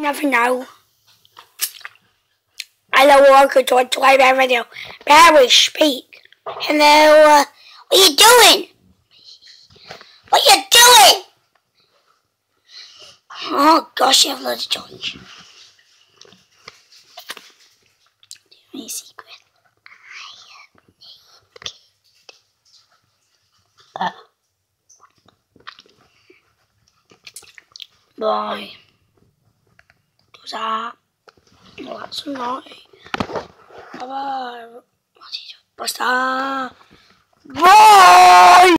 never know. Hello, welcome to a Twilight video. Barry, speak. Hello, what are you doing? What are you doing? Oh gosh, you have loads of toys. Do you have any secret? I am naked. Bye. What's that? Oh, that's naughty. Bye bye. What's that? Bye!